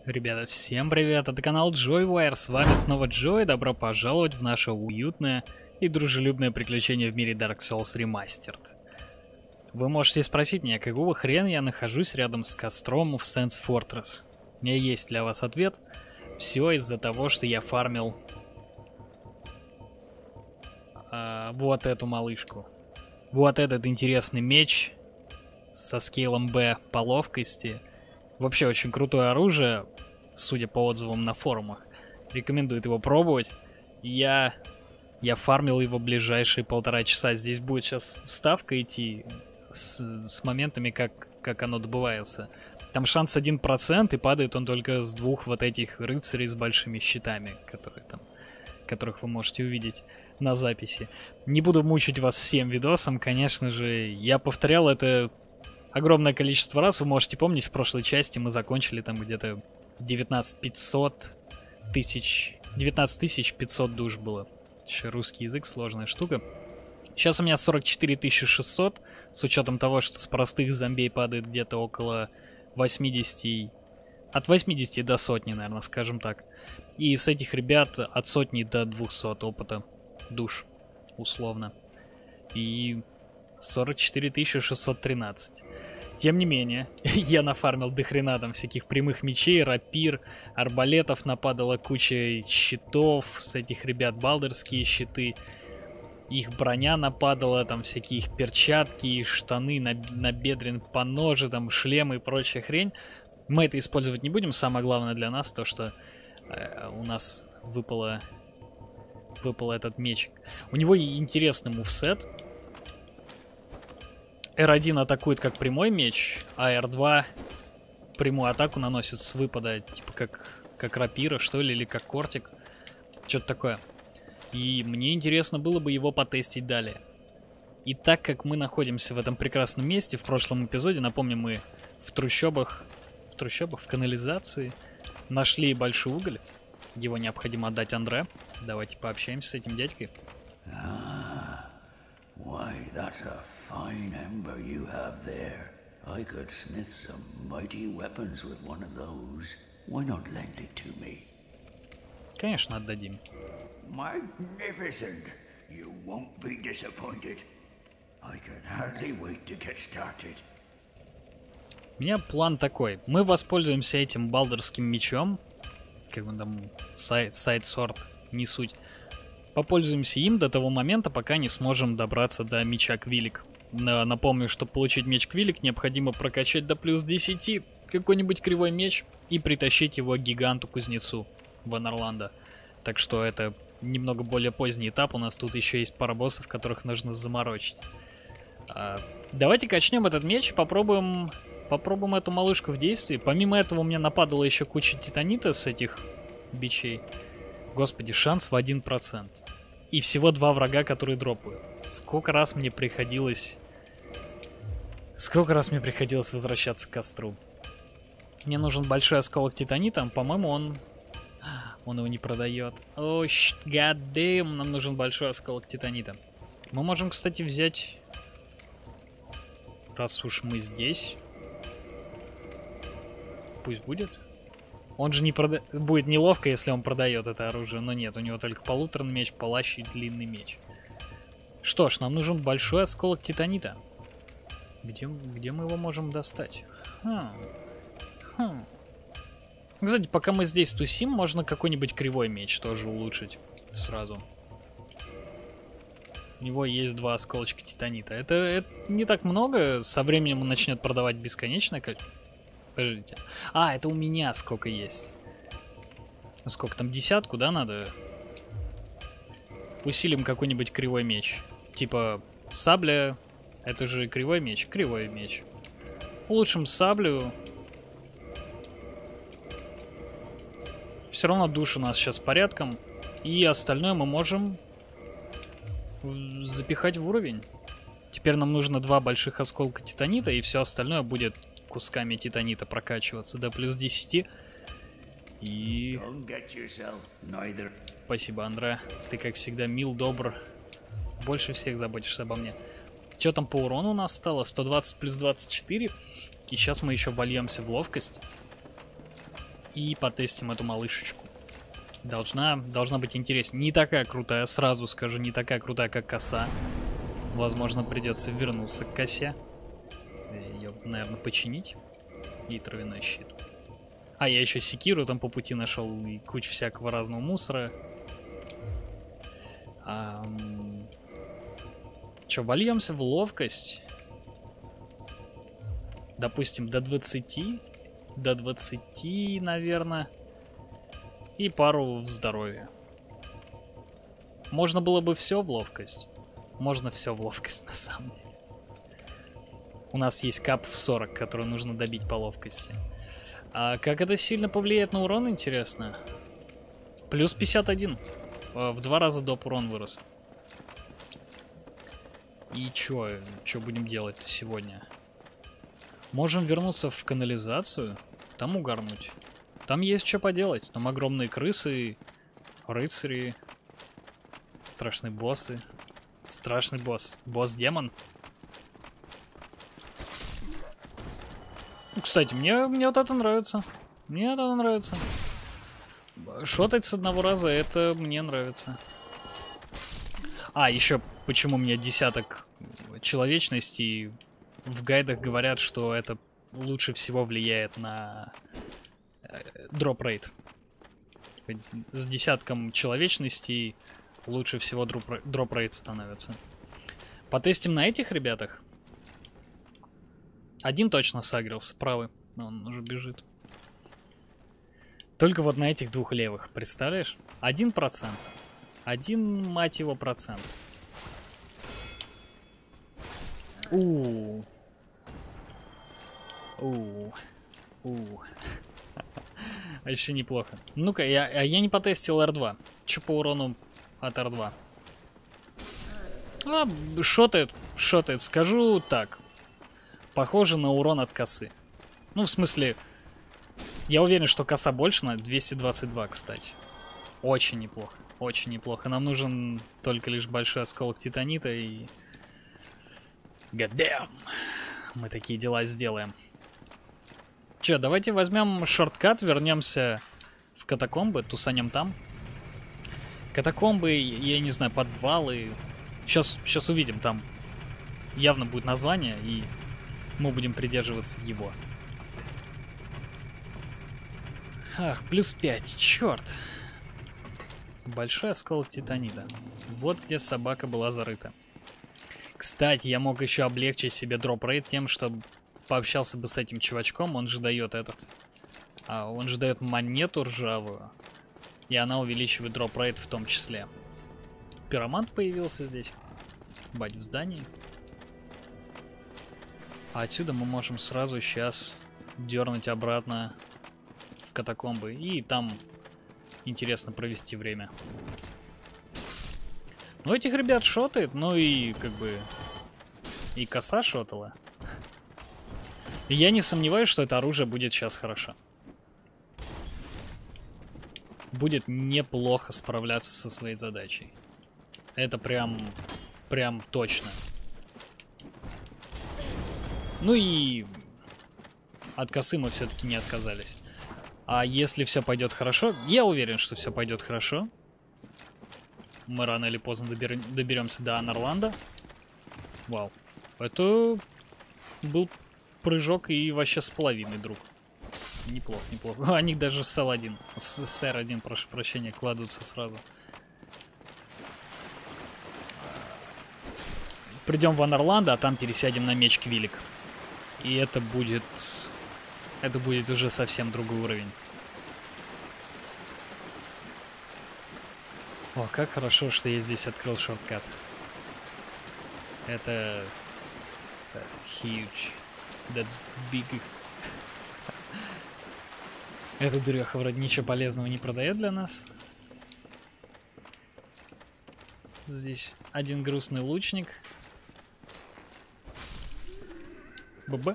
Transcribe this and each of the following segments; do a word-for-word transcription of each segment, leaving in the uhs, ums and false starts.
Ребята, всем привет, это канал Joywire, с вами снова Джой, добро пожаловать в наше уютное и дружелюбное приключение в мире Dark Souls Remastered. Вы можете спросить меня, какого хрена я нахожусь рядом с костром в Sands Fortress? У меня есть для вас ответ. Все из-за того, что я фармил а, вот эту малышку. Вот этот интересный меч со скейлом Б по ловкости. Вообще очень крутое оружие, судя по отзывам на форумах. Рекомендую его пробовать. Я, я фармил его ближайшие полтора часа. Здесь будет сейчас вставка идти с, с моментами, как, как оно добывается. Там шанс один процент, и падает он только с двух вот этих рыцарей с большими щитами, которые там, которых вы можете увидеть на записи. Не буду мучить вас всем видосом, конечно же. Я повторял это огромное количество раз. Вы можете помнить, в прошлой части мы закончили там где-то девятнадцать пятьсот тысяч, девятнадцать тысяч пятьсот душ было. Еще русский язык, сложная штука. Сейчас у меня сорок четыре тысячи шестьсот, с учетом того, что с простых зомбей падает где-то около восьмидесяти, от восьмидесяти до сотни, наверное, скажем так. И с этих ребят от сотни до двухсот опыта душ, условно. И сорок четыре тысячи шестьсот тринадцать. Тем не менее, я нафармил до хрена там всяких прямых мечей, рапир, арбалетов, нападала куча щитов с этих ребят, балдерские щиты. Их броня нападала, там всякие их перчатки, штаны, набедрен поножи, там шлемы и прочая хрень. Мы это использовать не будем, самое главное для нас то, что э, у нас выпало, выпал этот мечик. У него и интересный мувсет. эр один атакует как прямой меч, а эр два прямую атаку наносит с выпада, типа как, как рапира, что ли, или как кортик. Что-то такое. И мне интересно было бы его потестить далее. И так как мы находимся в этом прекрасном месте, в прошлом эпизоде, напомню, мы в трущобах, в трущобах, в канализации нашли большой уголь. Его необходимо отдать Андре. Давайте пообщаемся с этим дядькой. Fine ember you have there. I could smith some mighty weapons with one of those. Why not lend it to me? Конечно, отдадим. Magnificent! You won't be disappointed. I can hardly wait to get started. У меня план такой. Мы воспользуемся этим балдерским мечом. Как он там, сайд-сорд, не суть. Попользуемся им до того момента, пока не сможем добраться до меча Квилик. Напомню, чтобы получить меч Квилик, необходимо прокачать до плюс десяти какой-нибудь кривой меч и притащить его гиганту-кузнецу Ванерланда. Так что это немного более поздний этап, у нас тут еще есть пара боссов, которых нужно заморочить. А, давайте качнем этот меч и попробуем, попробуем эту малышку в действии. Помимо этого у меня нападала еще куча титанита с этих бичей. Господи, шанс в один процент. И всего два врага, которые дропают. Сколько раз мне приходилось... Сколько раз мне приходилось возвращаться к костру. Мне нужен большой осколок титанита. По-моему, он... Он его не продает. О, гадэм, нам нужен большой осколок титанита. Мы можем, кстати, взять... Раз уж мы здесь... Пусть будет. Он же не прода... будет неловко, если он продает это оружие, но нет, у него только полуторный меч, палащ и длинный меч. Что ж, нам нужен большой осколок титанита. Где, где мы его можем достать? Хм. Хм. Кстати, пока мы здесь тусим, можно какой-нибудь кривой меч тоже улучшить сразу. У него есть два осколочка титанита. Это, это не так много, со временем он начнет продавать бесконечное количество. Подождите. А, это у меня сколько есть. Сколько там, десятку, да, надо? Усилим какой-нибудь кривой меч. Типа сабля. Это же кривой меч. Кривой меч. Улучшим саблю. Все равно душ у нас сейчас порядком. И остальное мы можем запихать в уровень. Теперь нам нужно два больших осколка титанита, и все остальное будет кусками титанита прокачиваться до плюс десяти. И... Спасибо, Андре. Ты, как всегда, мил, добр. Больше всех заботишься обо мне. Что там по урону у нас стало? сто двадцать плюс двадцать четыре. И сейчас мы еще вольемся в ловкость. И потестим эту малышечку. Должна, должна быть интереснее. Не такая крутая, сразу скажу, не такая крутая, как коса. Возможно, придется вернуться к косе. Ее, наверное, починить. И травяной щит. А, я еще секиру там по пути нашел и кучу всякого разного мусора. А, Че, вольемся в ловкость? Допустим, до двадцати. До двадцати, наверное. И пару в здоровье. Можно было бы все в ловкость. Можно все в ловкость, на самом деле. У нас есть кап в сорок, который нужно добить по ловкости. А как это сильно повлияет на урон, интересно? Плюс пятьдесят один. В два раза доп урон вырос. И чё, чё будем делать-то сегодня? Можем вернуться в канализацию, там угарнуть. Там есть что поделать. Там огромные крысы, рыцари, страшные боссы. Страшный босс. Босс-демон. Кстати, мне, мне вот это нравится. Мне это нравится. Шотать с одного раза, это мне нравится. А, еще почему мне десяток человечности. В гайдах говорят, что это лучше всего влияет на дроп-рейт. С десятком человечности лучше всего дроп-рейт становится. Потестим на этих ребятах. Один точно сагрился, правый. Он уже бежит. Только вот на этих двух левых, представляешь? Один процент. Один, мать его, процент. Ууу. Ууу. Ууу. Вообще неплохо. Ну-ка, я, я не потестил эр два. Че по урону от эр два? А, шотает, шотает. Скажу так. Похоже на урон от косы. Ну, в смысле, я уверен, что коса больше на двести двадцать два, кстати. Очень неплохо. Очень неплохо. Нам нужен только лишь большой осколок титанита и... Гадэм! Мы такие дела сделаем. Че, давайте возьмем шорткат, вернемся в катакомбы, тусанем там. Катакомбы, я не знаю, подвалы. Сейчас, сейчас увидим, там явно будет название, и мы будем придерживаться его. Ах, плюс пять, черт. Большой осколок титанита. Вот где собака была зарыта. Кстати, я мог еще облегчить себе дроп-рейт тем, что пообщался бы с этим чувачком. Он же дает этот... А, он же дает монету ржавую. И она увеличивает дроп-рейт в том числе. Пиромант появился здесь. Бать в здании. А отсюда мы можем сразу сейчас дернуть обратно в катакомбы. И там интересно провести время. Ну, этих ребят шотает, ну и как бы... И коса шотала. И я не сомневаюсь, что это оружие будет сейчас хорошо. Будет неплохо справляться со своей задачей. Это прям... Прям точно. Ну и... От косы мы все-таки не отказались. А если все пойдет хорошо... Я уверен, что все пойдет хорошо. Мы рано или поздно добер... доберемся до Анарланда. Вау. Это был прыжок и вообще с половиной, друг. Неплохо, неплохо. Они даже с эл один, с эр один, прошу прощения, кладутся сразу. Придем в Анарланд, а там пересядем на меч Квилик. И это будет... Это будет уже совсем другой уровень. О, как хорошо, что я здесь открыл шорткат. Это... Huge. That's big. Эта дуреха вроде ничего полезного не продает для нас. Здесь один грустный лучник. ББ.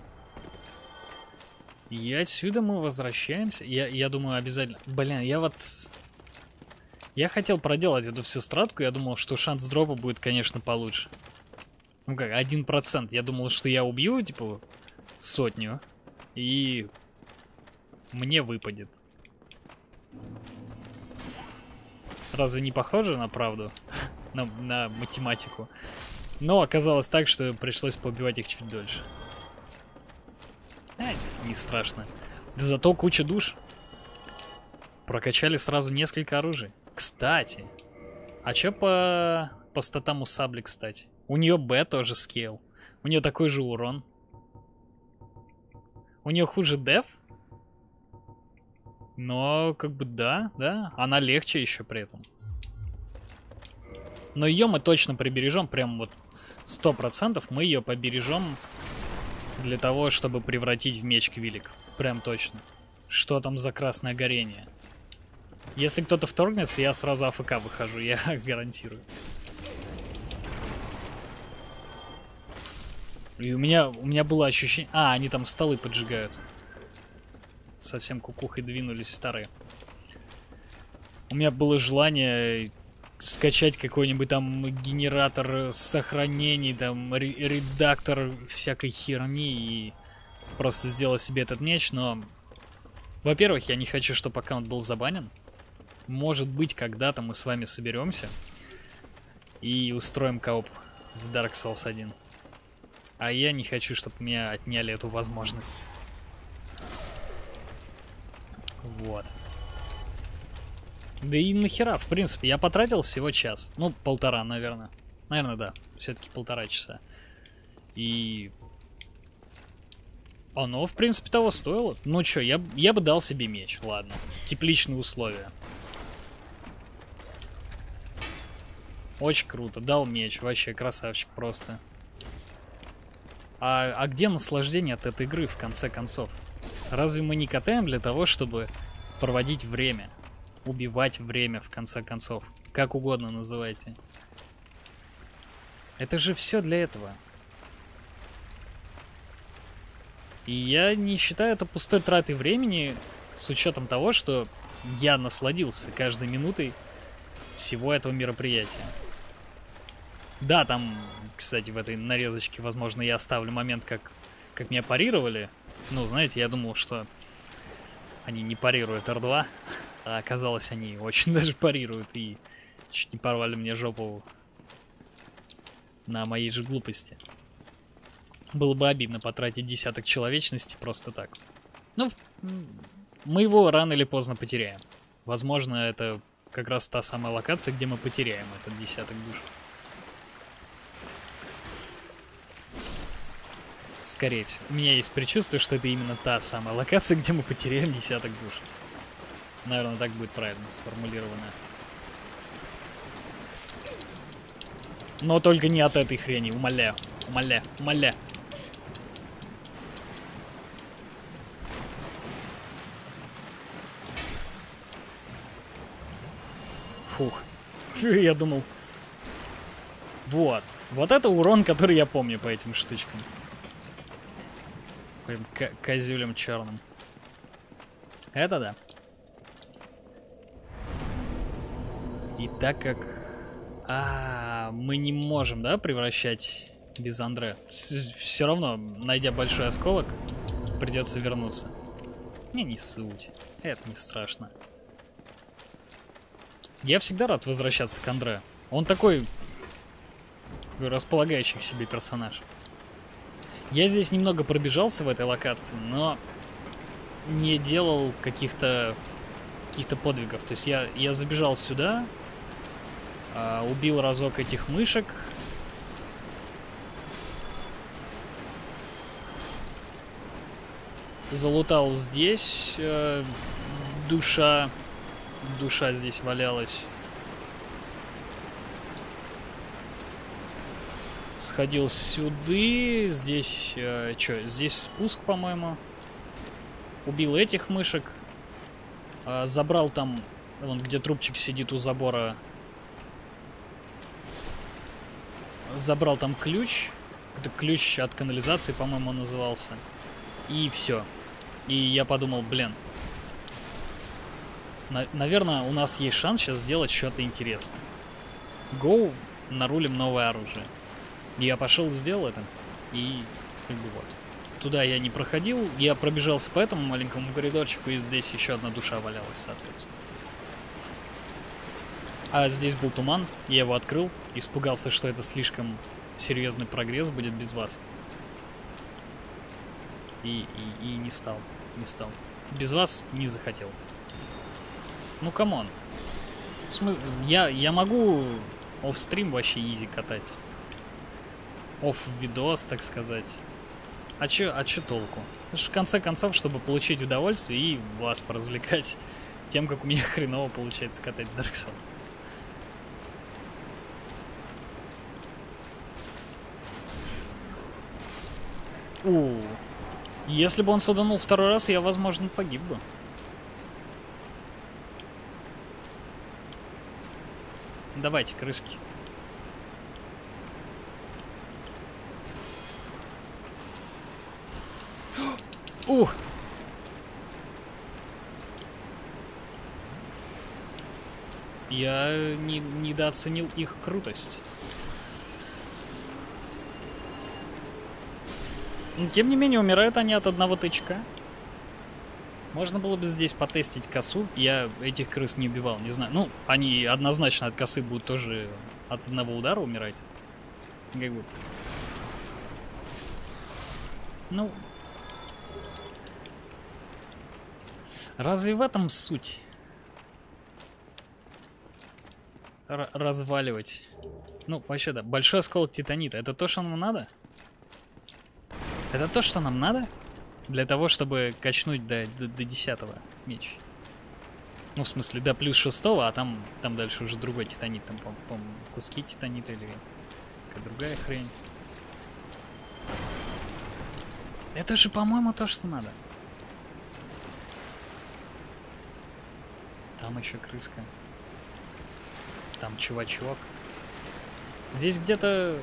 И отсюда мы возвращаемся. Я, я думаю, обязательно... Блин, я вот... Я хотел проделать эту всю стратку. Я думал, что шанс дропа будет, конечно, получше. Ну как, один процент. Я думал, что я убью, типа, сотню. И мне выпадет. Разве не похоже на правду? на, на математику? Но оказалось так, что пришлось поубивать их чуть дольше. А, не страшно. Да зато куча душ. Прокачали сразу несколько оружий. Кстати, а чё по, по статам у сабли, кстати? У нее Б тоже скейл. У нее такой же урон. У нее хуже деф. Но, как бы, да, да. Она легче еще при этом. Но ее мы точно прибережем. Прям вот сто процентов мы ее побережем для того, чтобы превратить в меч Квилик. Прям точно. Что там за красное горение? Если кто-то вторгнется, я сразу АФК выхожу, я гарантирую. И у меня, у меня было ощущение... А, они там столы поджигают. Совсем кукухой двинулись старые. У меня было желание скачать какой-нибудь там генератор сохранений, там редактор всякой херни и просто сделать себе этот меч, но... Во-первых, я не хочу, чтобы аккаунт был забанен. Может быть, когда-то мы с вами соберемся и устроим кооп в Dark Souls один. А я не хочу, чтобы меня отняли эту возможность. Вот. Да и нахера, в принципе, я потратил всего час. Ну, полтора, наверное. Наверное, да. Все-таки полтора часа. И... Оно, в принципе, того стоило. Ну чё, я, я бы дал себе меч, ладно. Тепличные условия. Очень круто, дал меч, вообще красавчик просто. А, а где наслаждение от этой игры, в конце концов? Разве мы не катаем для того, чтобы проводить время? Убивать время, в конце концов. Как угодно называйте. Это же все для этого. И я не считаю это пустой тратой времени, с учетом того, что я насладился каждой минутой всего этого мероприятия. Да, там, кстати, в этой нарезочке, возможно, я оставлю момент, как, как меня парировали. Ну, знаете, я думал, что они не парируют эр два, а оказалось, они очень даже парируют и чуть не порвали мне жопу на моей же глупости. Было бы обидно потратить десяток человечности просто так. Ну, мы его рано или поздно потеряем. Возможно, это как раз та самая локация, где мы потеряем этот десяток душ. Скорее всего. У меня есть предчувствие, что это именно та самая локация, где мы потеряем десяток душ. Наверное, так будет правильно сформулировано. Но только не от этой хрени, умоляю. Умоляю, умоляю. Фух. Я думал... Вот. Вот это урон, который я помню по этим штучкам. Каким козюлем черным. Это да. И так как... А, мы не можем, да, превращать без Андре. Все равно, найдя большой осколок, придется вернуться. Не, не суть. Это не страшно. Я всегда рад возвращаться к Андре. Он такой располагающий к себе персонаж. Я здесь немного пробежался в этой локации, но не делал каких-то каких-то подвигов. То есть я, я забежал сюда, а, убил разок этих мышек. Залутал здесь. Э, душа. Душа здесь валялась. Сходил сюда. Здесь... Э, что? Здесь спуск, по-моему. Убил этих мышек. Э, забрал там... Вон, где трубчик сидит у забора. Забрал там ключ. Это ключ от канализации, по-моему, он назывался. И все. И я подумал, блин. На наверное, у нас есть шанс сейчас сделать что-то интересное. Go, нарулим новое оружие. И я пошел, сделал это. И как бы вот. туда я не проходил. Я пробежался по этому маленькому коридорчику, и здесь еще одна душа валялась, соответственно. А здесь был туман, я его открыл, испугался, что это слишком серьезный прогресс будет без вас. И, и, и не стал, не стал. Без вас не захотел. Ну, камон. В смысле, я, я могу оффстрим вообще изи катать. Офф-видос, так сказать. А чё, а чё толку? В конце концов, чтобы получить удовольствие и вас поразвлекать тем, как у меня хреново получается катать Dark Souls. У, если бы он саданул второй раз, я, возможно, погиб бы. Давайте, крыски. Ух! Я не, недооценил их крутость. Но, тем не менее, умирают они от одного тычка. Можно было бы здесь потестить косу. Я этих крыс не убивал, не знаю. Ну, они однозначно от косы будут тоже от одного удара умирать. Как бы. Ну. Разве в этом суть? Р- разваливать. Ну, вообще, да. Большой осколок титанита. Это то, что нам надо? Это то, что нам надо? Для того, чтобы качнуть до, до, до десятого меч. Ну, в смысле, до плюс шестого, а там, там дальше уже другой титанит. Там, по-моему, по куски титанита или какая другая хрень. Это же, по-моему, то, что надо. Там еще крыска. Там чувачок. Здесь где-то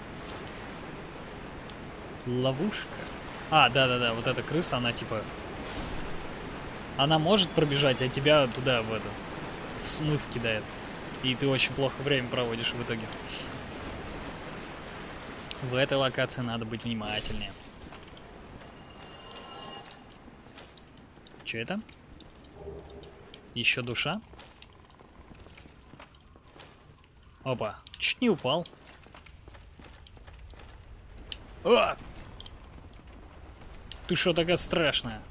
ловушка. А, да-да-да, вот эта крыса, она типа... Она может пробежать, а тебя туда, в это, в смыв кидает. И ты очень плохо время проводишь в итоге. В этой локации надо быть внимательнее. Че это? Еще душа? Опа, чуть не упал. А! Ты что такая страшная?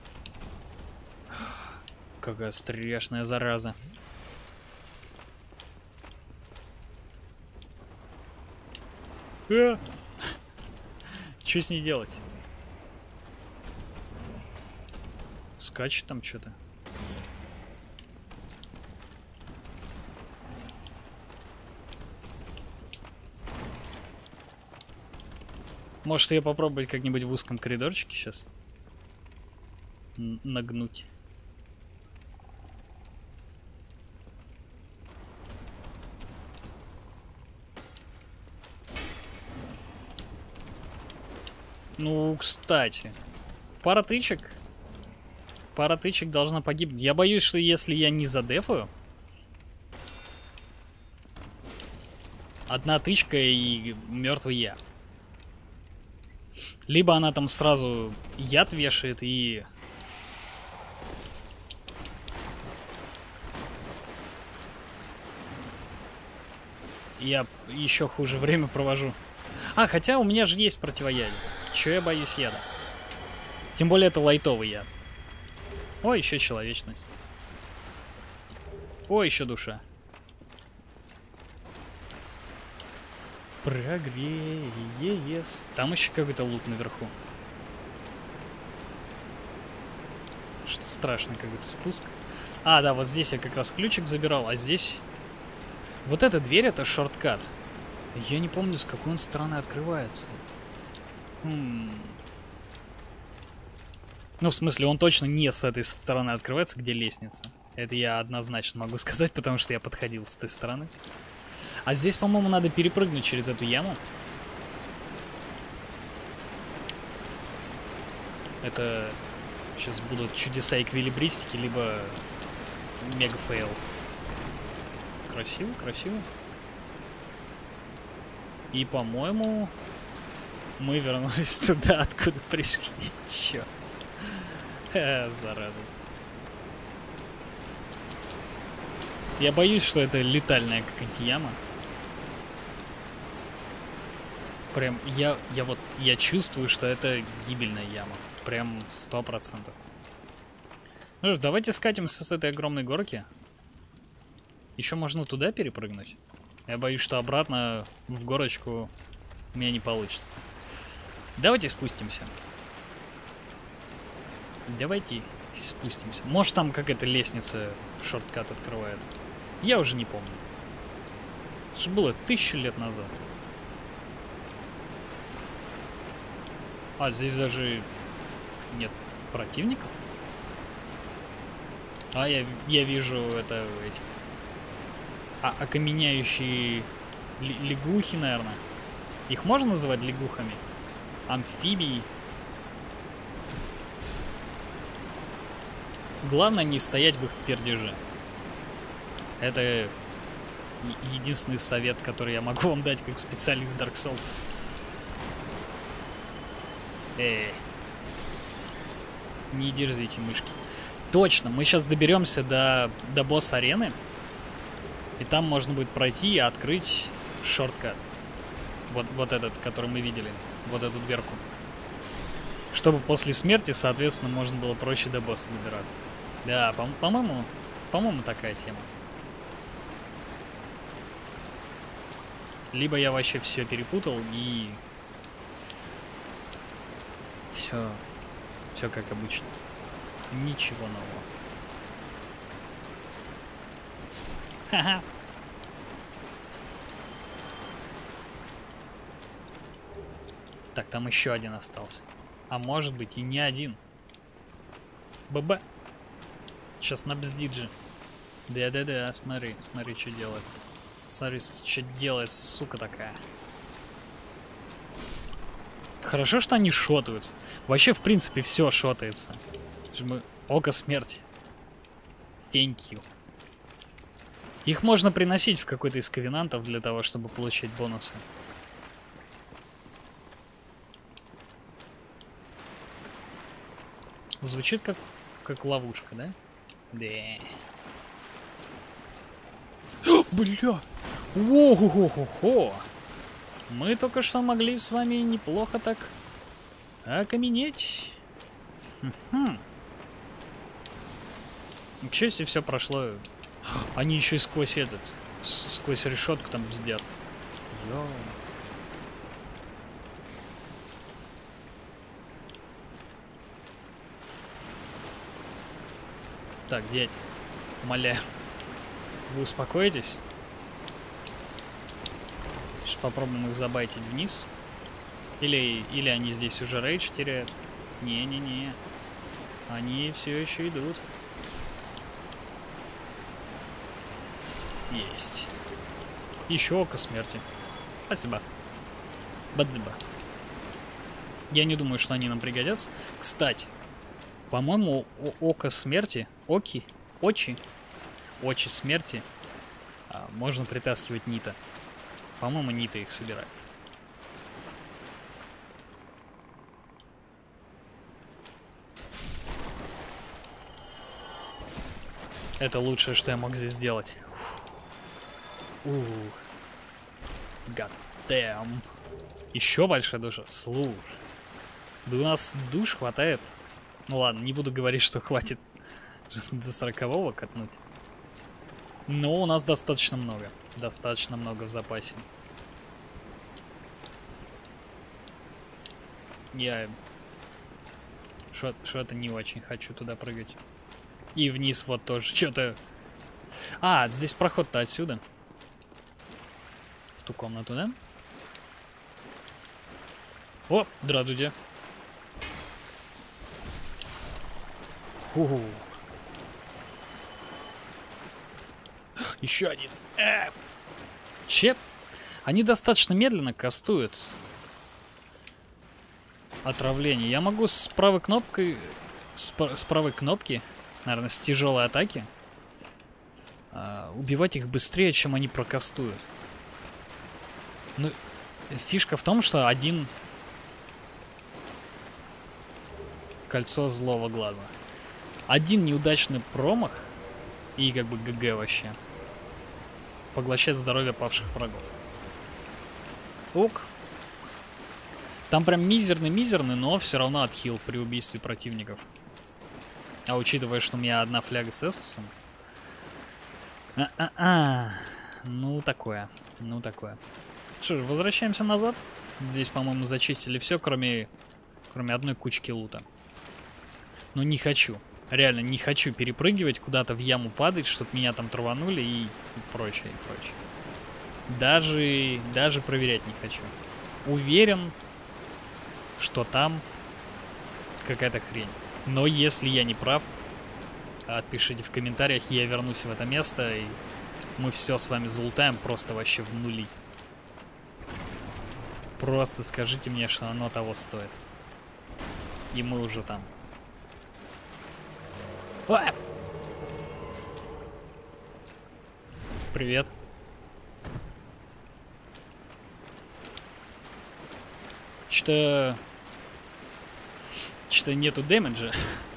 Какая страшная зараза. А! Что с ней делать? Скачет там что-то. Может, ее попробовать как-нибудь в узком коридорчике сейчас? Н- нагнуть. Ну, кстати. Пара тычек. Пара тычек должна погибнуть. Я боюсь, что если я не задефаю... Одна тычка и мертвый я. Либо она там сразу яд вешает и... Я еще хуже время провожу. А, хотя у меня же есть противоядие. Чего я боюсь яда? Тем более это лайтовый яд. О, еще человечность. О, еще душа. Прогресс. Там еще какой-то лут наверху. Что страшно, какой-то спуск. А, да, вот здесь я как раз ключик забирал, а здесь... Вот эта дверь, это шорткат. Я не помню, с какой он стороны открывается. Хм. Ну, в смысле, он точно не с этой стороны открывается, где лестница. Это я однозначно могу сказать, потому что я подходил с той стороны. А здесь, по-моему, надо перепрыгнуть через эту яму. Это сейчас будут чудеса эквилибристики, либо мега фейл. Красиво, красиво. И, по-моему... Мы вернулись туда, откуда пришли. Чё? Ха, зараза. Я боюсь, что это летальная какая-нибудь яма. Прям, я, я вот, я чувствую, что это гибельная яма. Прям сто процентов. Ну что, давайте скатимся с этой огромной горки. Еще можно туда перепрыгнуть. Я боюсь, что обратно в горочку у меня не получится. Давайте спустимся. Давайте спустимся. Может, там какая-то лестница, шорткат открывается. Я уже не помню. Это же было тысячу лет назад. А, здесь даже нет противников? А, я, я вижу это эти... А, окаменяющие лягухи, наверное. Их можно называть лягухами? Амфибии. Главное не стоять в их пердеже. Это единственный совет, который я могу вам дать как специалист Dark Souls. Эй. Не дерзите, мышки. Точно, мы сейчас доберемся до, до босс-арены. И там можно будет пройти и открыть шорткат. Вот, вот этот, который мы видели. Вот эту дверку. Чтобы после смерти, соответственно, можно было проще до босса добираться. Да, по- по-моему, по-моему, такая тема. Либо я вообще все перепутал и... Все, все как обычно. Ничего нового. Ха-ха. Так, там еще один остался. А может быть и не один. Б-б. Сейчас набздит же. Да-да-да, смотри, смотри, что делает. Смотри, что делает, сука такая. Хорошо, что они шотаются. Вообще, в принципе, все шотается. Мы... Око смерти. Thank you. Их можно приносить в какой-то из ковенантов для того, чтобы получать бонусы. Звучит как, как ловушка, да? Да. Бля! О-хо-хо-хо-хо! Мы только что могли с вами неплохо так окаменеть. Хм-хм. К счастью, все прошло. Они еще и сквозь этот, сквозь решетку там бздят. Йоу. Так, дядь, умоляю, вы успокоитесь? Сейчас попробуем их забайтить вниз. Или, или они здесь уже рейдж теряют. Не-не-не. Они все еще идут. Есть. Еще око смерти. Спасибо. Бадзиба. Я не думаю, что они нам пригодятся. Кстати, по-моему, око смерти, оки, очи, очи смерти а, можно притаскивать Нита. По-моему, Нита их собирает. Это лучшее, что я мог здесь сделать. Ух. God damn. Еще большая душа. Слушай. Да у нас душ хватает. Ну ладно, не буду говорить, что хватит до сорокового катнуть. Но у нас достаточно много. Достаточно много в запасе. Я что-то не очень хочу туда прыгать. И вниз вот тоже. Что-то... А, здесь проход-то отсюда. В ту комнату, да? О, здравствуйте. Фу. Еще один. Э! Че? Они достаточно медленно кастуют отравление. Я могу с правой кнопкой, с, с правой кнопки, наверное, с тяжелой атаки, э, убивать их быстрее, чем они прокастуют. Ну, фишка в том, что один Кольцо злого глаза. Один неудачный промах и как бы ГГ вообще. Поглощает здоровье павших врагов. Ок. Там прям мизерный-мизерный, но все равно отхил при убийстве противников. А учитывая, что у меня одна фляга с эсусом. А-а-а. Ну, такое. Ну, такое. Что ж, возвращаемся назад. Здесь, по-моему, зачистили все, кроме, кроме одной кучки лута. Но не хочу. Реально, не хочу перепрыгивать, куда-то в яму падать, чтобы меня там траванули и прочее, и прочее. Даже, даже проверять не хочу. Уверен, что там какая-то хрень. Но если я не прав, отпишите в комментариях, я вернусь в это место, и мы все с вами залутаем просто вообще в нули. Просто скажите мне, что оно того стоит. И мы уже там. А! Привет. Что-то... Что-то нету дэмэджа.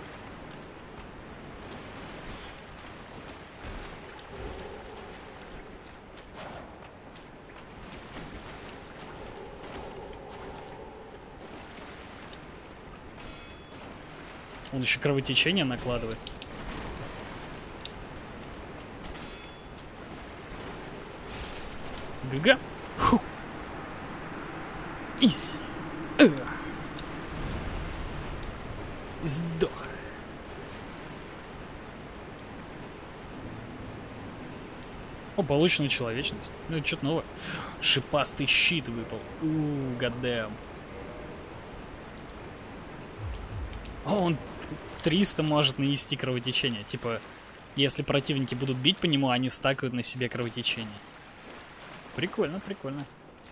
Он еще кровотечение накладывает. ГГ. Фу. Изи. Э. Сдох. О, получена человечность. Ну, это что-то новое. Шипастый щит выпал. Ууу, гадэм. О, он триста может нанести кровотечение. Типа, если противники будут бить по нему, они стакают на себе кровотечение. Прикольно, прикольно.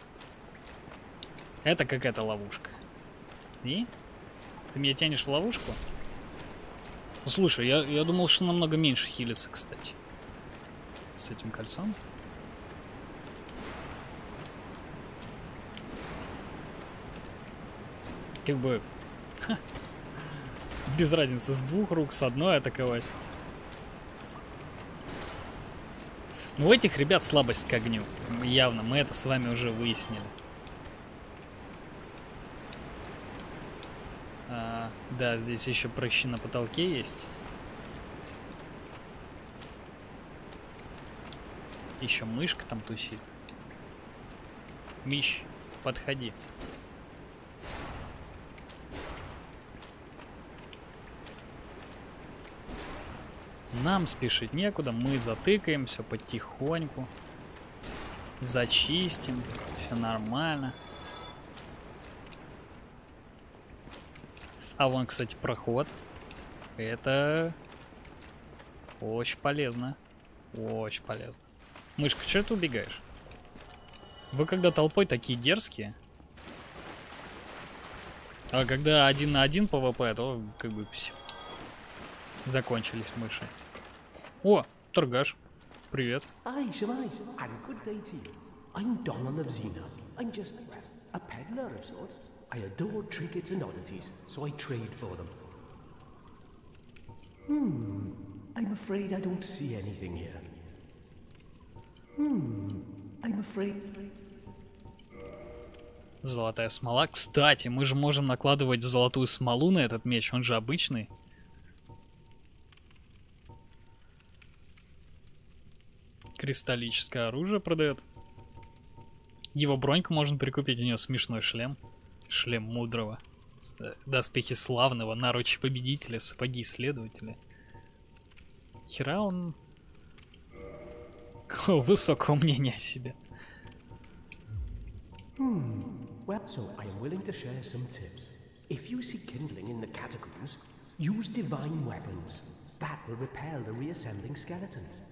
Это какая-то ловушка. И? Ты меня тянешь в ловушку? Слушай, я, я думал, что намного меньше хилится, кстати. С этим кольцом. Как бы... Ха. Без разницы, с двух рук, с одной атаковать. Ну, у этих ребят слабость к огню. Явно, мы это с вами уже выяснили. А, да, здесь еще прыщи на потолке есть. Еще мышка там тусит. Миш, подходи. Нам спешить некуда, мы затыкаем все потихоньку. Зачистим, все нормально. А вон, кстати, проход. Это очень полезно. Очень полезно. Мышка, что ты убегаешь? Вы когда толпой такие дерзкие. А когда один на один пвп, то как бы все. Закончились мыши. О, торгаш. Привет. Aye, Shemai, and good day to you. I'm Donald of Xena. I'm just a peddler of sorts. I adore trinkets and oddities, so I trade for them. Hmm, I'm afraid I don't see anything here. Hmm, I'm afraid... Золотая смола. Кстати, мы же можем накладывать золотую смолу на этот меч, он же обычный. Кристаллическое оружие продает. Его броньку можно прикупить, у него смешной шлем. Шлем мудрого. Доспехи славного, наручи победителя, сапоги исследователя. Хера он... Какого высокого мнения о себе. Hmm, well, so I am willing to share some tips. If you see kindling in the catacombs, use divine weapons. That will repel the reassembling skeletons.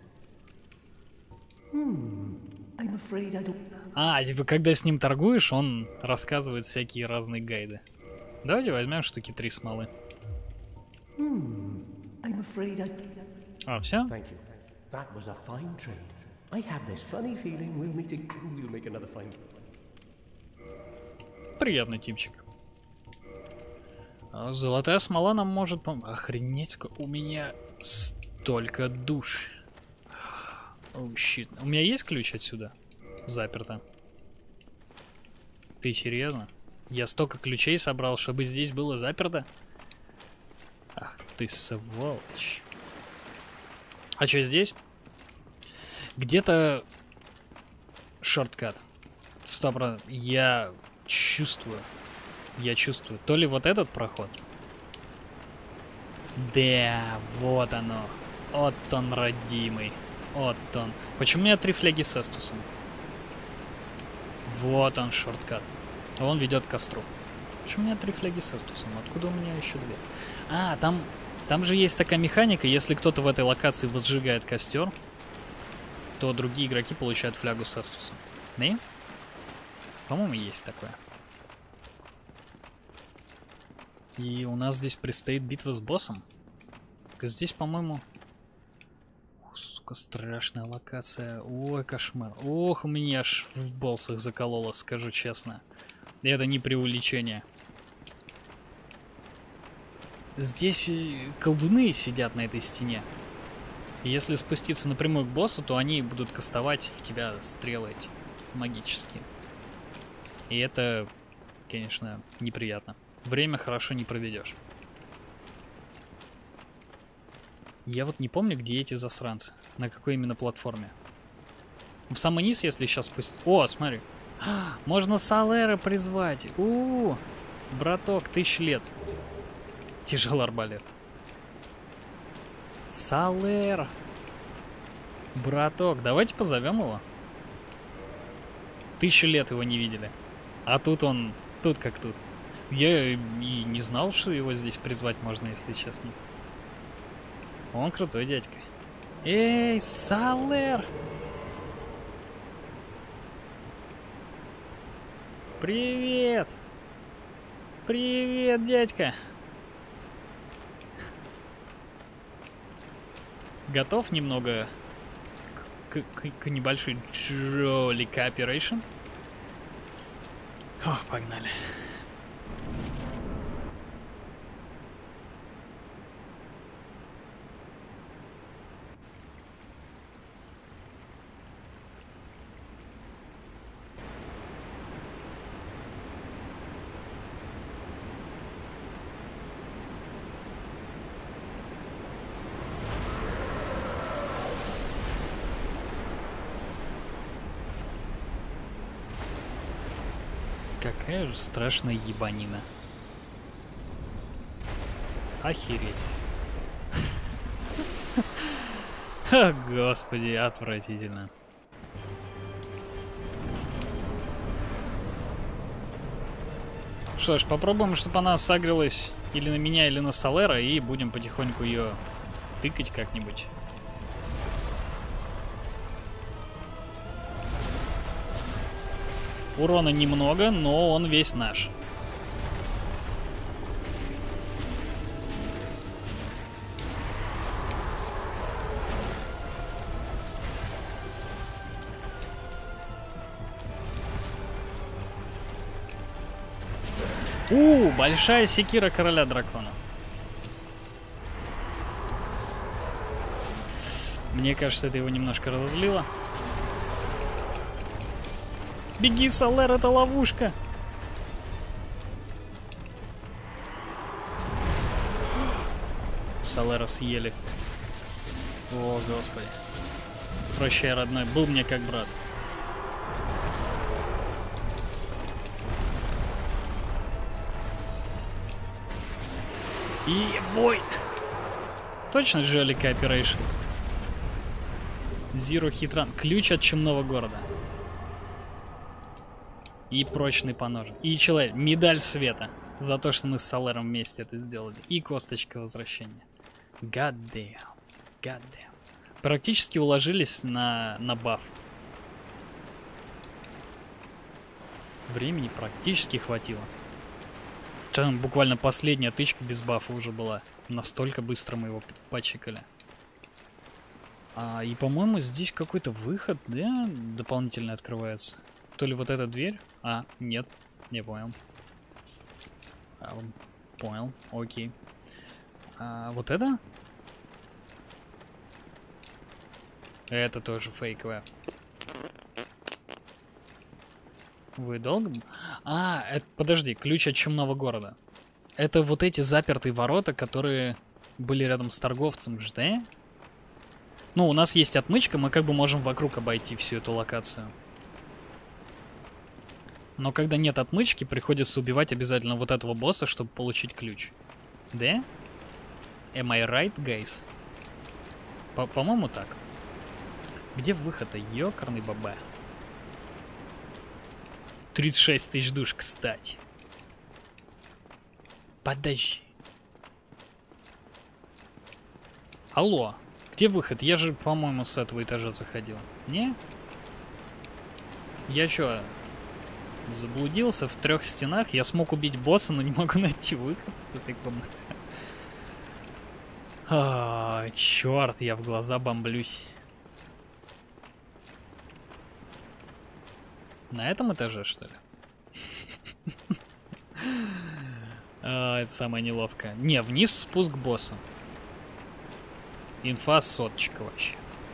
Hmm, I'm afraid I don't... А, типа, когда с ним торгуешь, он рассказывает всякие разные гайды. Давайте возьмем штуки три смолы. Hmm, I'm afraid I... А, все? Thank you. That was a fine trade. I have this funny feeling we'll meet and we'll make another fine... Приятный типчик. А золотая смола нам может помочь. Охренеть, у меня столько душ. Оу, щит. У меня есть ключ отсюда? Заперто. Ты серьезно? Я столько ключей собрал, чтобы здесь было заперто? Ах ты сволочь. А что здесь? Где-то шорткат. Стоп, я чувствую. Я чувствую. То ли вот этот проход. Да, вот оно. Вот он, родимый. Вот он. Почему у меня три фляги с эстусом? Вот он, шорткат. Он ведет к костру. Почему у меня три фляги с эстусом? Откуда у меня еще две? А, там, там же есть такая механика. Если кто-то в этой локации возжигает костер, то другие игроки получают флягу с эстусом. Не? По-моему, есть такое. И у нас здесь предстоит битва с боссом. Здесь, по-моему... Сука, страшная локация. Ой, кошмар. Ох, меня аж в болсах закололо, скажу честно. И это не преувеличение. Здесь колдуны сидят на этой стене. И если спуститься напрямую к боссу, то они будут кастовать в тебя стрелы эти магические. И это, конечно, неприятно. Время хорошо не проведешь. Я вот не помню, где эти засранцы. На какой именно платформе. В самый низ, если сейчас спуститься... О, смотри. Можно Солера призвать. У-у-у. Браток, тысяч лет. Тяжелый арбалет. Солер. Браток, давайте позовем его. Тысячу лет его не видели. А тут он... Тут как тут. Я и не знал, что его здесь призвать можно, если честно. Он крутой дядька. Эй, Солер! Привет! Привет, дядька! Готов немного к, к, к небольшой Jolly Cooperation? О, погнали. Какая же страшная ебанина. Охереть. О, господи, отвратительно. Что ж, попробуем, чтобы она сагрилась или на меня, или на Солера, и будем потихоньку ее тыкать как-нибудь. Урона немного, но он весь наш. У, большая секира короля дракона. Мне кажется, это его немножко разозлило. Беги, Солер, это ловушка! Солера съели. О, господи. Прощай, родной, был мне как брат. И бой! Точно Jolly Cooperation. Zero Hit Run. Ключ от чумного города. И прочный поножик. И человек. Медаль света. За то, что мы с Солером вместе это сделали. И косточка возвращения. God damn. God damn. Практически уложились на, на баф. Времени практически хватило. Там буквально последняя тычка без бафа уже была. Настолько быстро мы его пачекали. А, и, по-моему, здесь какой-то выход, да, дополнительно открывается. То ли вот эта дверь? А, нет, не понял. А, Понял, окей. А, вот это? Это тоже фейковое. Вы долго... А, это, подожди, ключ от чумного города. Это вот эти запертые ворота, которые были рядом с торговцем, ж, да? Ну, у нас есть отмычка, мы как бы можем вокруг обойти всю эту локацию. Но когда нет отмычки, приходится убивать обязательно вот этого босса, чтобы получить ключ. Да? Am I right, guys? По- По-моему, так. Где выход-то? Ёкарный баба. тридцать шесть тысяч душ, кстати. Подожди. Алло. Где выход? Я же, по-моему, с этого этажа заходил. Не? Я чё, заблудился в трех стенах? Я смог убить босса, но не могу найти выход из этой комнаты. А, черт, я в глаза бомблюсь. На этом этаже, что ли? А, это самое неловкое. Не, вниз спуск к боссу. Инфа соточка вообще.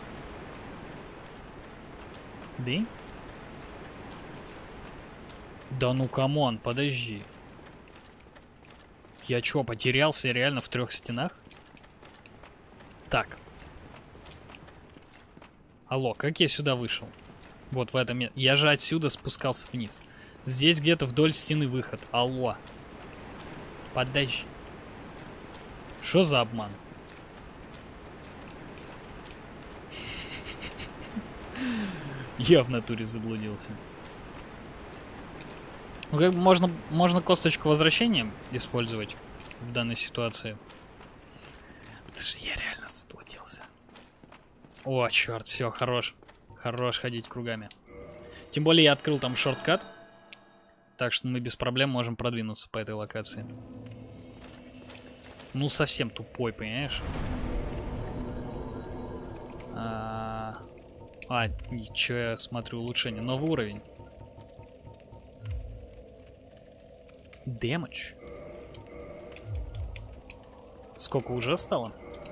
Да? Да ну камон, подожди. Я чё, потерялся реально в трех стенах? Так. Алло, как я сюда вышел? Вот в этом месте. Я же отсюда спускался вниз. Здесь где-то вдоль стены выход. Алло. Подожди. Что за обман? Я в натуре заблудился. Ну, как бы можно, можно косточку возвращения использовать в данной ситуации. Это же я реально заблудился. О, черт, все, хорош. Хорош ходить кругами. Тем более я открыл там шорткат. Так что мы без проблем можем продвинуться по этой локации. Ну, совсем тупой, понимаешь? А, а ничего, я смотрю, улучшение. Новый уровень. Дэмэдж. Сколько уже стало?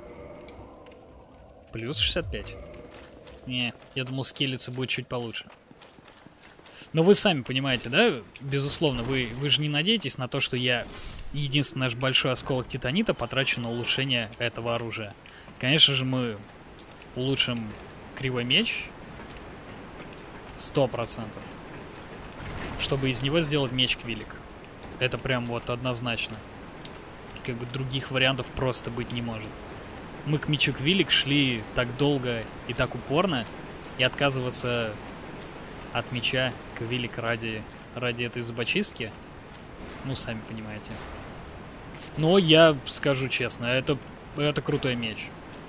Плюс шестьдесят пять. Не, я думал, скеллица будет чуть получше. Но вы сами понимаете, да? Безусловно, вы, вы же не надеетесь на то, что я единственный наш большой осколок титанита потрачу на улучшение этого оружия. Конечно же, мы улучшим кривой меч. Сто процентов. Чтобы из него сделать меч Квилик. Это прям вот однозначно. Как бы других вариантов просто быть не может. Мы к мечу Квилик шли так долго и так упорно, и отказываться от меча Квилик ради, ради этой зубочистки, ну, сами понимаете. Но я скажу честно, это, это крутой меч.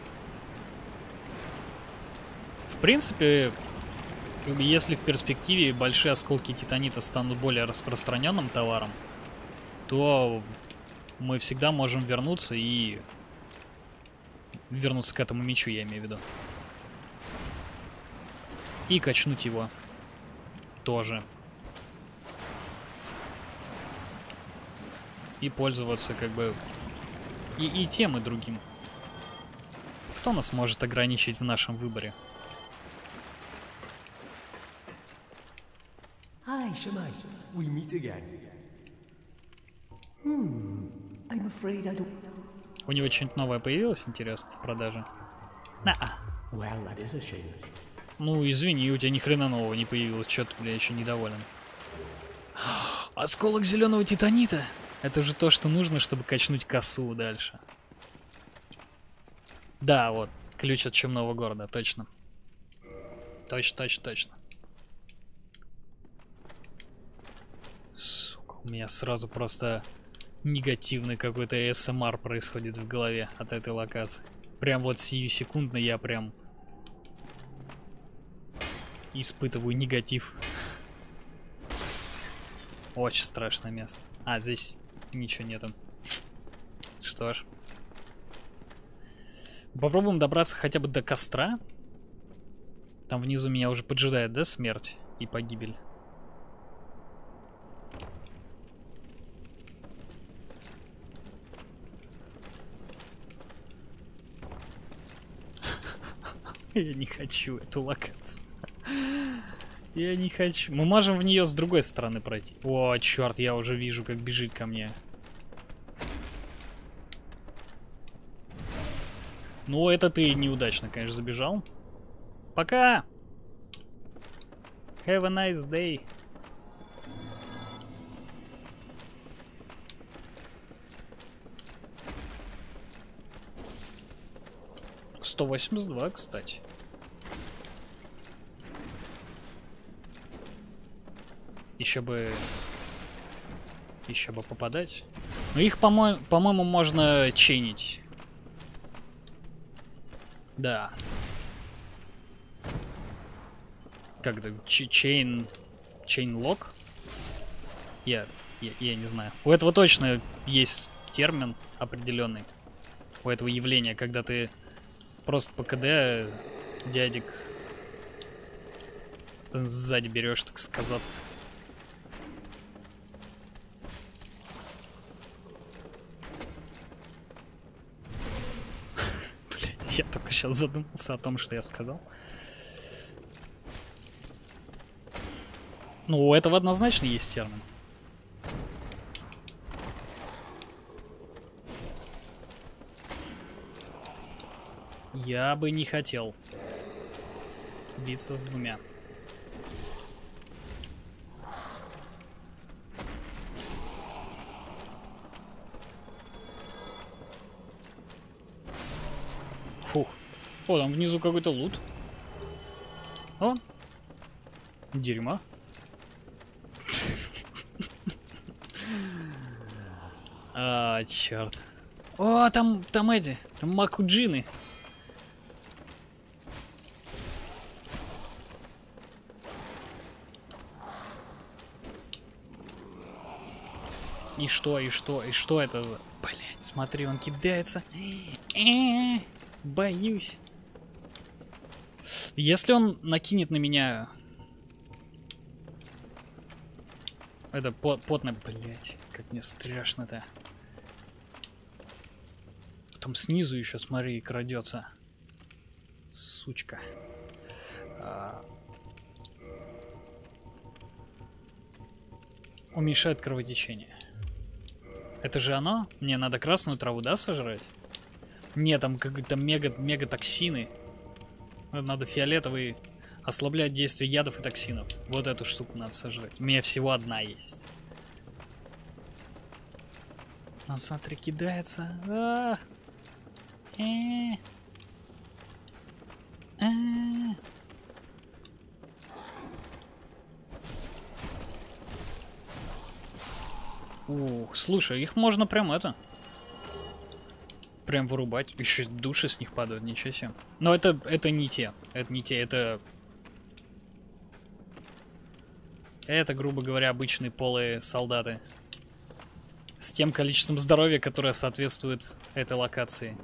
В принципе, если в перспективе большие осколки титанита станут более распространенным товаром, то мы всегда можем вернуться и... Вернуться к этому мечу, я имею в виду. И качнуть его. Тоже. И пользоваться как бы и, и тем, и другим. Кто нас может ограничить в нашем выборе? Hi, Shemai. We meet again. Hmm. I'm afraid I don't... У него что-нибудь новое появилось, интересно, в продаже? На-а. Well, that is a shame. Ну, извини, у тебя ни хрена нового не появилось. Чё ты, бля, еще недоволен? Осколок зеленого титанита! Это же то, что нужно, чтобы качнуть косу дальше. Да, вот, ключ от чумного города, точно. Точно, точно, точно. Сука, у меня сразу просто негативный какой-то эй эс эм ар происходит в голове от этой локации. Прям вот сиюсекундно я прям испытываю негатив. Очень страшное место. А, здесь ничего нету. Что ж. Попробуем добраться хотя бы до костра. Там внизу меня уже поджидает, да, смерть и погибель. Я не хочу эту локацию. Я не хочу. Мы можем в нее с другой стороны пройти. О, черт, я уже вижу, как бежит ко мне. Ну, это ты неудачно, конечно, забежал. Пока! Have a nice day. сто восемьдесят два, кстати. Еще бы... Еще бы попадать. Но их, по-моему, по-моему, можно чейнить. Да. Как это? Чейн... Чейн-лок? Я, я... Я не знаю. У этого точно есть термин определенный. У этого явления, когда ты просто по КД дядик сзади берешь, так сказать. Блять, я только сейчас задумался о том, что я сказал. Ну, у этого однозначно есть термин. Я бы не хотел биться с двумя. Фух. О, там внизу какой-то лут. О. Дерьмо. А, черт. О, там, там эти, там макуджины. И что, и что, и что это? Блять, смотри, он кидается. Боюсь. Если он накинет на меня... Это потно, блять, как мне страшно-то. Потом снизу еще, смотри, крадется. Сучка. А... Уменьшает кровотечение. Это же оно? Мне надо красную траву, да, сожрать? Нет, там как-то мега, мега токсины. Надо фиолетовый ослаблять действие ядов и токсинов. Вот эту штуку надо сожрать. У меня всего одна есть. Он, смотри, кидается. А -а -а. А -а -а. Ух, слушай, их можно прям это... Прям вырубать. Еще души с них падают, ничего себе. Но это, это не те. Это не те, это... Это, грубо говоря, обычные полые солдаты. С тем количеством здоровья, которое соответствует этой локации.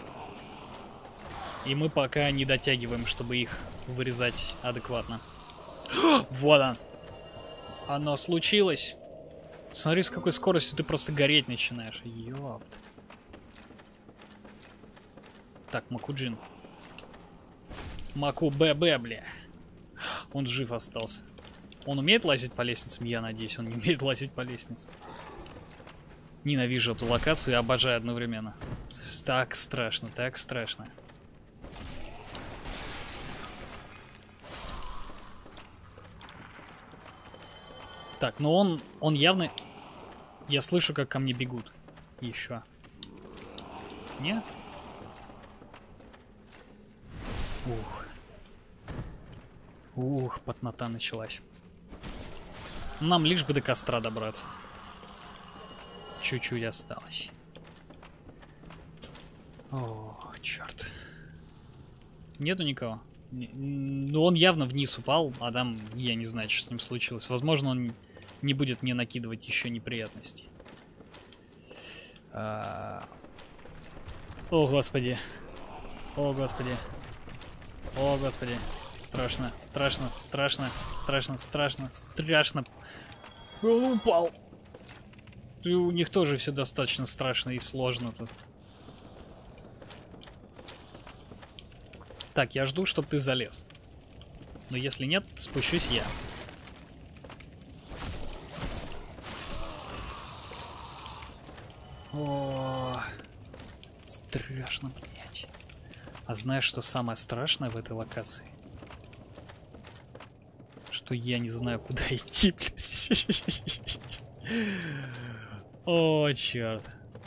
И мы пока не дотягиваем, чтобы их вырезать адекватно. Вот он. Оно случилось. Смотри, с какой скоростью ты просто гореть начинаешь. Ёпт. Так, Макуджин. Маку ББ, бля. Он жив остался. Он умеет лазить по лестницам? Я надеюсь, он не умеет лазить по лестницам. Ненавижу эту локацию и обожаю одновременно. Так страшно, так страшно. Так, ну он, он явно... Я слышу, как ко мне бегут. Еще. Нет? Ух. Ух, потнота началась. Нам лишь бы до костра добраться. Чуть-чуть осталось. Ох, черт. Нету никого? Ну, он явно вниз упал, а там я не знаю, что с ним случилось. Возможно, он не будет мне накидывать еще неприятностей. А... О, господи. О, господи. О, господи. Страшно, страшно, страшно, страшно, страшно, страшно. Он упал. И у них тоже все достаточно страшно и сложно тут. Так, я жду, чтобы ты залез. Но если нет, спущусь я. О, страшно, блядь. А знаешь, что самое страшное в этой локации? Что я не знаю, куда идти, блядь. О, черт.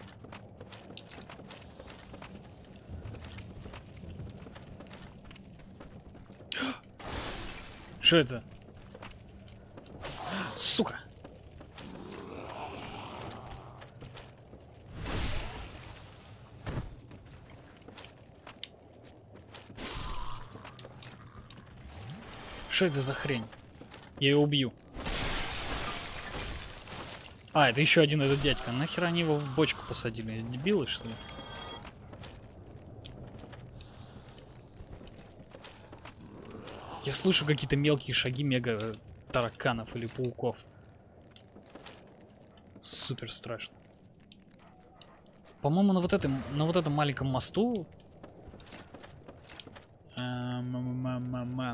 Что это? Сука. Что это за хрень? Я ее убью. А, это еще один этот дядька. Нахер они его в бочку посадили? Дебилы, что ли? Я слышу какие-то мелкие шаги мега тараканов или пауков. Супер страшно. По-моему, на вот этом, на вот этом маленьком мосту... На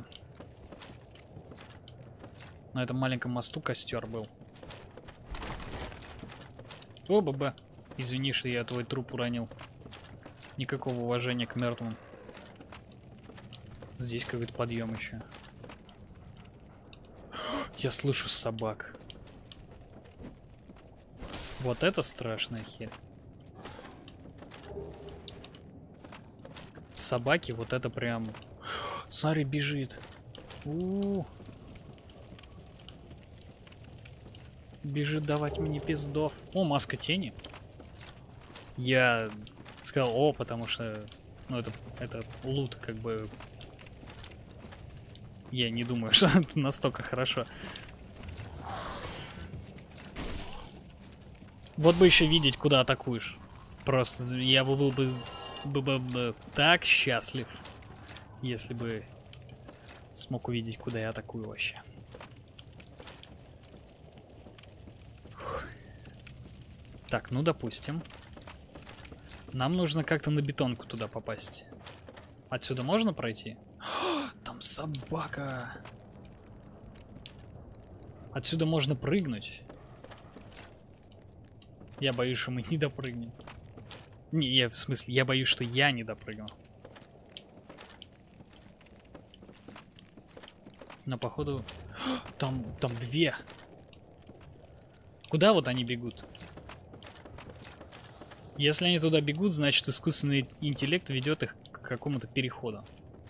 этом маленьком мосту костер был. О, баба. Извини, что я твой труп уронил. Никакого уважения к мертвым. Здесь какой-то подъем еще. Я слышу собак. Вот это страшная херь. Собаки, вот это прям... Смотри, бежит. У-у-у. Бежит давать мне пиздов. О, маска тени. Я сказал о, потому что... Ну, это, это лут, как бы... Я не думаю, что это настолько хорошо. Вот бы еще видеть, куда атакуешь. Просто я бы был бы, бы, бы, бы так счастлив, если бы смог увидеть, куда я атакую вообще. Фух. Так, ну допустим. Нам нужно как-то на бетонку туда попасть. Отсюда можно пройти? Там собака. Отсюда можно прыгнуть. Я боюсь, что мы не допрыгнем. Не, я, в смысле, я боюсь, что я не допрыгну. Но походу... Там, там две. Куда вот они бегут? Если они туда бегут, значит искусственный интеллект ведет их к какому-то переходу.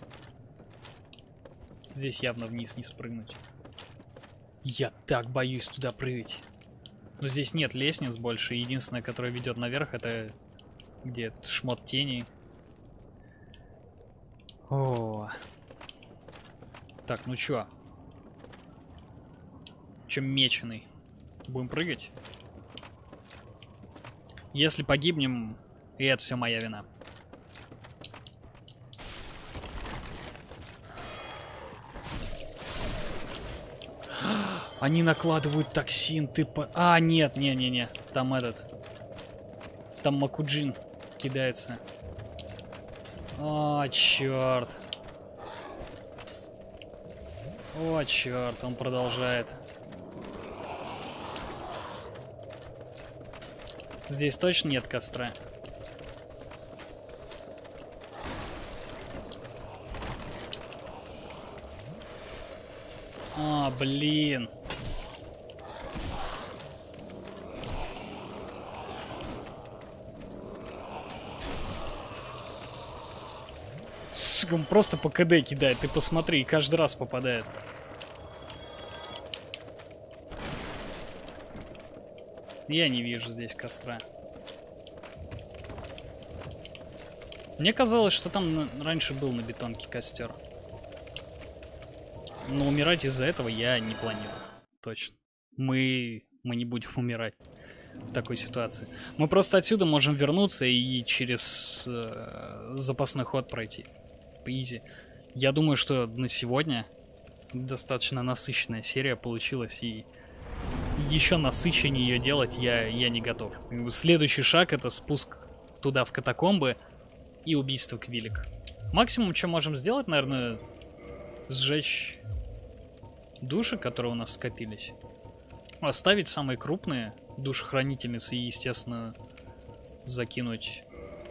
Здесь явно вниз не спрыгнуть. Я так боюсь туда прыгать. Но здесь нет лестниц больше. Единственное, которое ведет наверх, это где этот шмот тени. О. Так, ну чё? Чё меченый? Будем прыгать? Если погибнем, и это все моя вина. Они накладывают токсин, ты по... А, нет, не-не-не, там этот... Там Макуджин кидается. О, черт. О, черт, он продолжает. Здесь точно нет костра? А, блин. Сука, он просто по КД кидает. Ты посмотри, каждый раз попадает. Я не вижу здесь костра. Мне казалось, что там раньше был на бетонке костер. Но умирать из-за этого я не планирую. Точно. Мы, мы не будем умирать в такой ситуации. Мы просто отсюда можем вернуться и через э, запасной ход пройти. По изи. Я думаю, что на сегодня достаточно насыщенная серия получилась. И еще насыщеннее ее делать я, я не готов. Следующий шаг — это спуск туда в катакомбы и убийство Квиллик. Максимум, что можем сделать, наверное, сжечь души, которые у нас скопились. Оставить самые крупные душехранительницы и, естественно, закинуть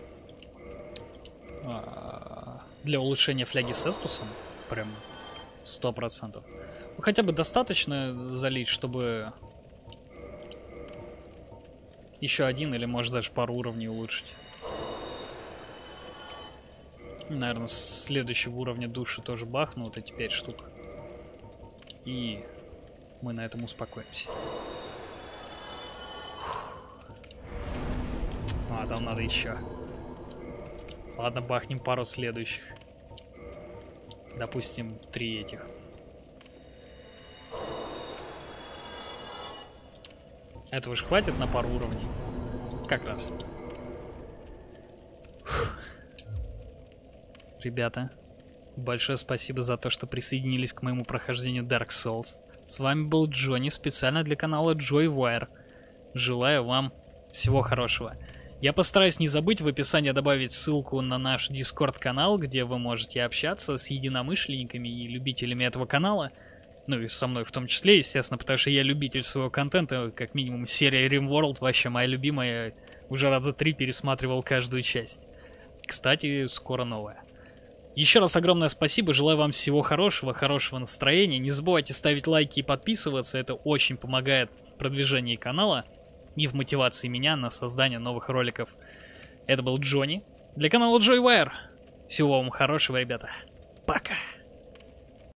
а, для улучшения фляги с эстусом. Прям сто процентов. Ну, хотя бы достаточно залить, чтобы еще один или, может, даже пару уровней улучшить. Наверное, с следующего уровня души тоже бахну вот эти пять штук. И мы на этом успокоимся. А, там надо еще. Ладно, бахнем пару следующих. Допустим, три этих. Этого же хватит на пару уровней. Как раз. Ребята, большое спасибо за то, что присоединились к моему прохождению Dark Souls. С вами был Джонни, специально для канала Joywire. Желаю вам всего хорошего. Я постараюсь не забыть в описании добавить ссылку на наш Discord-канал, где вы можете общаться с единомышленниками и любителями этого канала. Ну и со мной в том числе, естественно, потому что я любитель своего контента. Как минимум серия RimWorld вообще моя любимая. Уже раза три пересматривал каждую часть. Кстати, скоро новая. Еще раз огромное спасибо, желаю вам всего хорошего, хорошего настроения. Не забывайте ставить лайки и подписываться, это очень помогает в продвижении канала и в мотивации меня на создание новых роликов. Это был Джонни для канала Joywire. Всего вам хорошего, ребята. Пока!